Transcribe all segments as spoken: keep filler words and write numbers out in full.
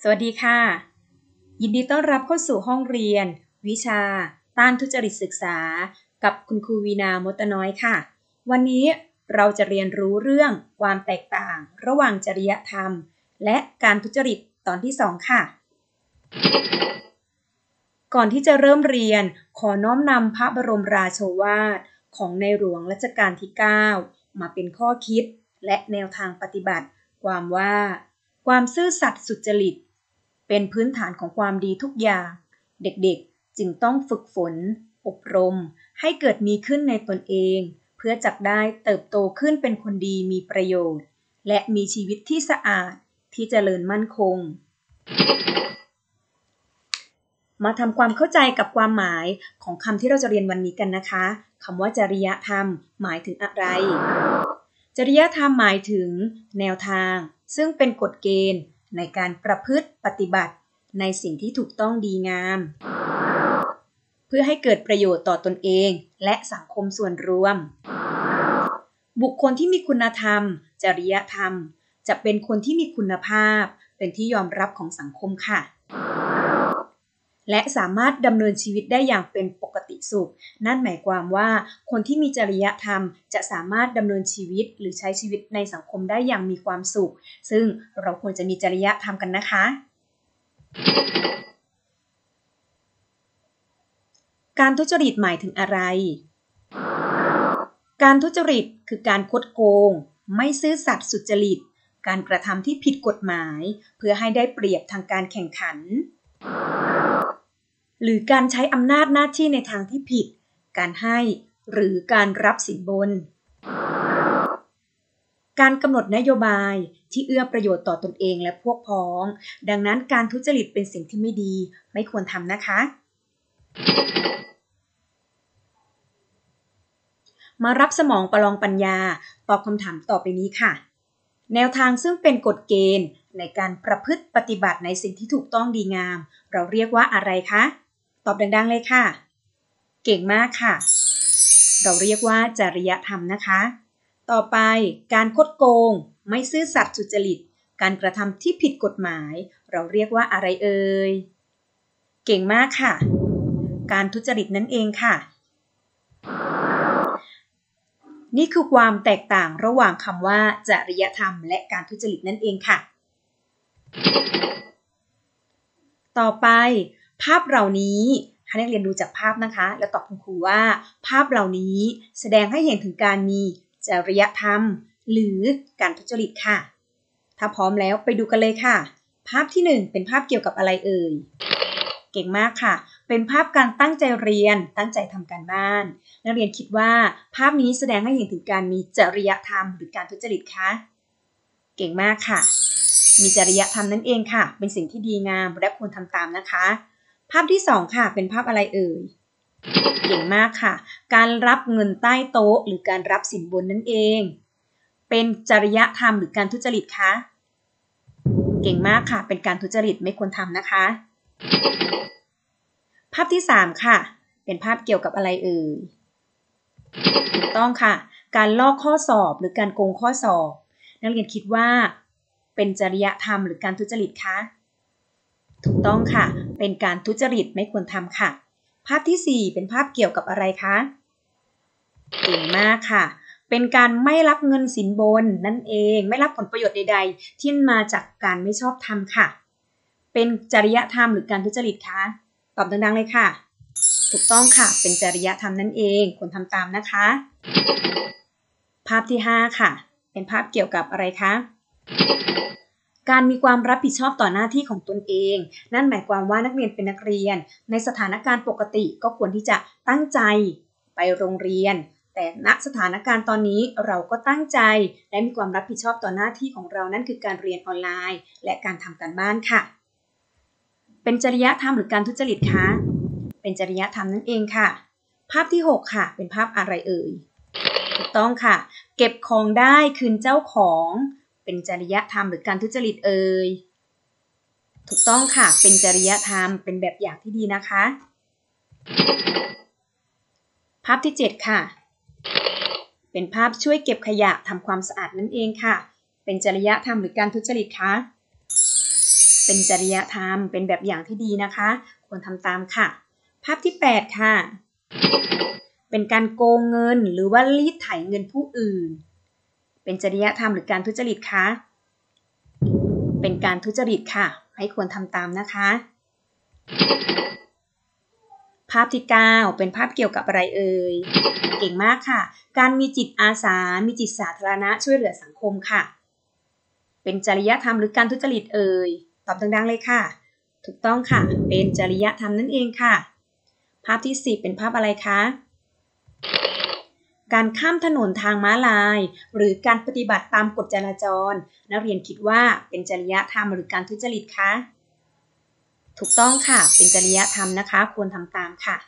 วัสดีค่ะยินดีต้อนรับเข้าสู่ห้องเรียนวิชาต้านทุจริตศึกษากับคุณครูวีนามดน้อยค่ะวันนี้เราจะเรียนรู้เรื่องความแตกต่างระหว่างจริยธรรมและการทุจริตตอนที่สองค่ะก่อนที่จะเริ่มเรียนขอน้อมนำพระบรมราโชวาทของในหลวงรัชกาลที่เก้ามาเป็นข้อคิดและแนวทางปฏิบัติความว่าความซื่อสัตย์สุจริตเป็นพื้นฐานของความดีทุกอย่างเด็กๆจึงต้องฝึกฝนอบรมให้เกิดมีขึ้นในตนเองเพื่อจักได้เติบโตขึ้นเป็นคนดีมีประโยชน์และมีชีวิตที่สะอาดที่เจริญมั่นคงมาทำความเข้าใจกับความหมายของคำที่เราจะเรียนวันนี้กันนะคะคำว่าจริยธรรมหมายถึงอะไรจริยธรรมหมายถึงแนวทางซึ่งเป็นกฎเกณฑ์ในการประพฤติปฏิบัติในสิ่งที่ถูกต้องดีงามเพื่อให้เกิดประโยชน์ต่อตนเองและสังคมส่วนรวมบุคคลที่มีคุณธรรมจริยธรรมจะเป็นคนที่มีคุณภาพเป็นที่ยอมรับของสังคมค่ะและสามารถดำเนินชีวิตได้อย่างเป็นปกติสุขนั่นหมายความว่าคนที่มีจริยธรรมจะสามารถดำเนินชีวิตหรือใช้ชีวิตในสังคมได้อย่างมีความสุขซึ่งเราควรจะมีจริยธรรมกันนะคะการทุจริตหมายถึงอะไรการทุจริตคือการคดโกงไม่ซื่อสัตย์สุจริตการกระทำที่ผิดกฎหมายเพื่อให้ได้เปรียบทางการแข่งขันหรือการใช้อำนาจหน้าที่ในทางที่ผิดการให้หรือการรับสินบนการกำหนดนโยบายที่เอื้อประโยชน์ต่อตนเองและพวกพ้องดังนั้นการทุจริตเป็นสิ่งที่ไม่ดีไม่ควรทำนะคะมารับสมองประลองปัญญาตอบคำถามต่อไปนี้ค่ะแนวทางซึ่งเป็นกฎเกณฑ์ในการประพฤติปฏิบัติในสิ่งที่ถูกต้องดีงามเราเรียกว่าอะไรคะตอบดังๆเลยค่ะเก่งมากค่ะเราเรียกว่าจริยธรรมนะคะต่อไปการคดโกงไม่ซื่อสัตย์สุจริตการกระทำที่ผิดกฎหมายเราเรียกว่าอะไรเอ่ยเก่งมากค่ะการทุจริตนั่นเองค่ะนี่คือความแตกต่างระหว่างคำว่าจริยธรรมและการทุจริตนั่นเองค่ะต่อไปภาพเหล่านี้ให้นักเรียนดูจากภาพนะคะแล้วตอบคุณครูว่าภาพเหล่านี้แสดงให้เห็นถึงการมีจริยธรรมหรือการทุจริตค่ะถ้าพร้อมแล้วไปดูกันเลยค่ะภาพที่หนึ่งเป็นภาพเกี่ยวกับอะไรเอ่ยเก่งมากค่ะเป็นภาพการตั้งใจเรียนตั้งใจทำการบ้านนักเรียนคิดว่าภาพนี้แสดงให้เห็นถึงการมีจริยธรรมหรือการทุจริตคะเก่งมากค่ะมีจริยธรรมนั่นเองค่ะเป็นสิ่งที่ดีงามและควรทำตามนะคะภาพที่สองค่ะเป็นภาพอะไรเอ่ยเก่งมากค่ะการรับเงินใต้โต๊ะหรือการรับสินบนนั่นเองเป็นจริยธรรมหรือการทุจริตคะเก่งมากค่ะเป็นการทุจริตไม่ควรทำนะคะภาพที่สามค่ะเป็นภาพเกี่ยวกับอะไรเอ่ยถูกต้องค่ะการลอกข้อสอบหรือการโกงข้อสอบนักเรียนคิดว่าเป็นจริยธรรมหรือการทุจริตคะถูกต้องค่ะเป็นการทุจริตไม่ควรทำค่ะภาพที่สี่เป็นภาพเกี่ยวกับอะไรคะเก่งมากค่ะเป็นการไม่รับเงินสินบนนั่นเองไม่รับผลประโยชน์ใดๆที่มาจากการไม่ชอบธรรมค่ะเป็นจริยธรรมหรือการทุจริตคะตอบดังๆเลยค่ะถูกต้องค่ะเป็นจริยธรรมนั่นเองควรทำตามนะคะภาพที่ห้าค่ะเป็นภาพเกี่ยวกับอะไรคะการมีความรับผิดชอบต่อหน้าที่ของตนเองนั่นหมายความว่านักเรียนเป็นนักเรียนในสถานการณ์ปกติก็ควรที่จะตั้งใจไปโรงเรียนแต่ณสถานการณ์ตอนนี้เราก็ตั้งใจและมีความรับผิดชอบต่อหน้าที่ของเรานั่นคือการเรียนออนไลน์และการทำการบ้านค่ะเป็นจริยธรรมหรือการทุจริตคะเป็นจริยธรรมนั่นเองค่ะภาพที่หกค่ะเป็นภาพอะไรเอ่ยถูกต้องค่ะเก็บของได้คืนเจ้าของเป็นจริยธรรมหรือการทุจริตเอ่ยถูกต้องค่ะเป็นจริยธรรมเป็นแบบอย่างที่ดีนะคะภาพที่เจ็ดค่ะเป็นภาพช่วยเก็บขยะทำความสะอาดนั่นเองค่ะเป็นจริยธรรมหรือการทุจริตคะเป็นจริยธรรมเป็นแบบอย่างที่ดีนะคะควรทำตามค่ะภาพที่แปดค่ะเป็นการโกงเงินหรือว่ารีดไถเงินผู้อื่นเป็นจริยธรรมหรือการทุจริตคะเป็นการทุจริตค่ะให้ควรทำตามนะคะภาพที่เก้าเป็นภาพเกี่ยวกับอะไรเอ่ยเก่งมากค่ะการมีจิตอาสามีจิตสาธารณะช่วยเหลือสังคมค่ะเป็นจริยธรรมหรือการทุจริตเอ่ยตอบดังๆเลยค่ะถูกต้องค่ะเป็นจริยธรรมนั่นเองค่ะภาพที่สิบเป็นภาพอะไรคะการข้ามถนนทางม้าลายหรือการปฏิบัติตามกฎจราจรนักเรียนคิดว่าเป็นจริยธรรมหรือการทุจริตคะถูกต้องค่ะเป็นจริยธรรมนะคะควรทำตามค่ะ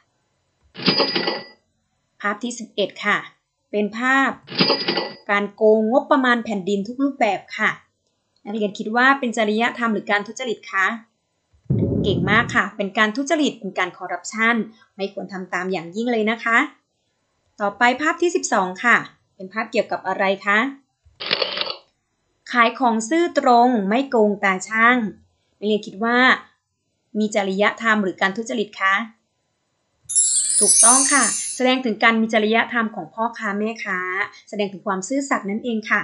ภาพที่สิบเอ็ดค่ะเป็นภาพการโกงงบประมาณแผ่นดินทุกรูปแบบค่ะนักเรียนคิดว่าเป็นจริยธรรมหรือการทุจริตคะเก่งมากค่ะเป็นการทุจริตเป็นการคอร์รัปชันไม่ควรทำตามอย่างยิ่งเลยนะคะต่อไปภาพที่สิบสองค่ะเป็นภาพเกี่ยวกับอะไรคะขายของซื่อตรงไม่โกงตาช่างนักเรียนคิดว่ามีจริยธรรมหรือการทุจริตคะถูกต้องค่ะแสดงถึงการมีจริยธรรมของพ่อค้าแม่ค้าแสดงถึงความซื่อสัตย์นั่นเองค่ะ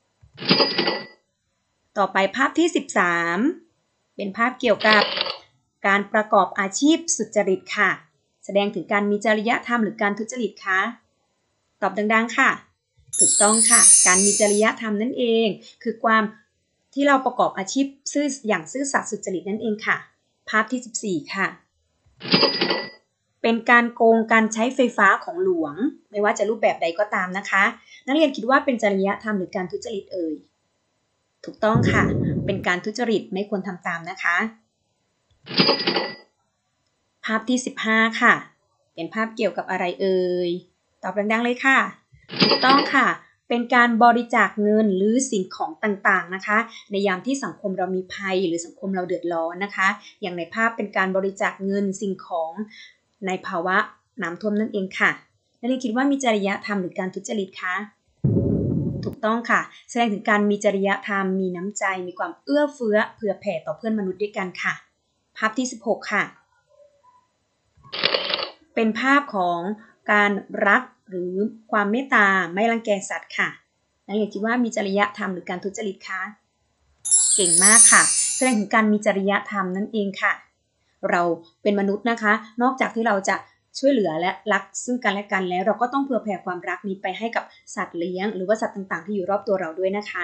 ต่อไปภาพที่สิบสามเป็นภาพเกี่ยวกับการประกอบอาชีพสุจริตค่ะแสดงถึงการมีจริยธรรมหรือการทุจริตคะตอบดังๆค่ะถูกต้องค่ะการมีจริยธรรมนั่นเองคือความที่เราประกอบอาชีพซื่ออย่างซื่อสัตย์สุจริตนั่นเองค่ะภาพที่สิบสี่ค่ะเป็นการโกงการใช้ไฟฟ้าของหลวงไม่ว่าจะรูปแบบใดก็ตามนะคะนักเรียนคิดว่าเป็นจริยธรรมหรือการทุจริตเอ่ยถูกต้องค่ะเป็นการทุจริตไม่ควรทำตามนะคะภาพที่สิบห้าค่ะเป็นภาพเกี่ยวกับอะไรเอ่ยตอบดังๆเลยค่ะถูกต้องค่ะเป็นการบริจาคเงินหรือสิ่งของต่างๆนะคะในยามที่สังคมเรามีภัยหรือสังคมเราเดือดร้อนนะคะอย่างในภาพเป็นการบริจาคเงินสิ่งของในภาวะน้ำท่วมนั่นเองค่ะนักเรียนคิดว่ามีจริยธรรมหรือการทุจริตคะถูกต้องค่ะแสดงถึงการมีจริยธรรมมีน้ำใจมีความเอื้อเฟื้อเผื่อแผ่ต่อเพื่อนมนุษย์ด้วยกันค่ะภาพที่สิบหกค่ะเป็นภาพของการรักหรือความเมตตาไม่รังแกสัตว์ค่ะนักเรียนคิดว่ามีจริยธรรมหรือการทุจริตคะเก่งมากค่ะแสดงถึงการมีจริยธรรมนั่นเองค่ะเราเป็นมนุษย์นะคะนอกจากที่เราจะช่วยเหลือและรักซึ่งกันและกันแล้วเราก็ต้องเผื่อแผ่ความรักนี้ไปให้กับสัตว์เลี้ยงหรือว่าสัตว์ต่างๆที่อยู่รอบตัวเราด้วยนะคะ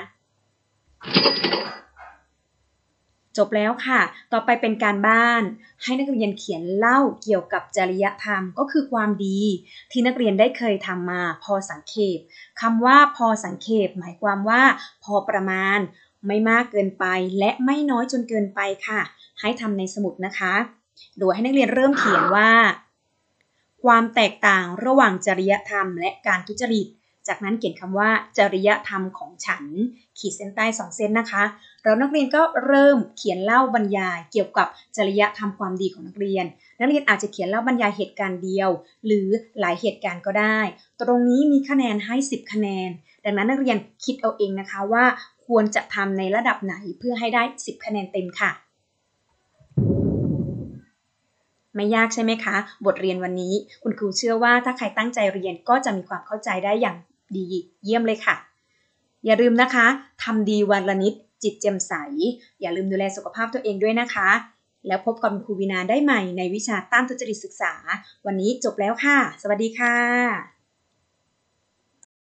จบแล้วค่ะต่อไปเป็นการบ้านให้นักเรียนเขียนเล่าเกี่ยวกับจริยธรรมก็คือความดีที่นักเรียนได้เคยทำมาพอสังเขปคำว่าพอสังเขปหมายความว่าพอประมาณไม่มากเกินไปและไม่น้อยจนเกินไปค่ะให้ทำในสมุดนะคะโดยให้นักเรียนเริ่มเขียนว่าความแตกต่างระหว่างจริยธรรมและการทุจริตจากนั้นเขียนคำว่าจริยธรรมของฉันขีดเส้นใต้สองเส้นนะคะแล้วนักเรียนก็เริ่มเขียนเล่าบรรยายเกี่ยวกับจริยธรรมความดีของนักเรียนนักเรียนอาจจะเขียนเล่าบรรยายเหตุการณ์เดียวหรือหลายเหตุการณ์ก็ได้ตรงนี้มีคะแนนให้สิบคะแนนดังนั้นนักเรียนคิดเอาเองนะคะว่าควรจะทำในระดับไหนเพื่อให้ได้สิบคะแนนเต็มค่ะไม่ยากใช่ไหมคะบทเรียนวันนี้คุณครูเชื่อว่าถ้าใครตั้งใจเรียนก็จะมีความเข้าใจได้อย่างดีเยี่ยมเลยค่ะอย่าลืมนะคะทำดีวันละนิดจิตแจ่มใสอย่าลืมดูแลสุขภาพตัวเองด้วยนะคะแล้วพบกับครูวินาได้ใหม่ในวิชาต้านทุจริตศึกษาวันนี้จบแล้วค่ะสวัสดีค่ะ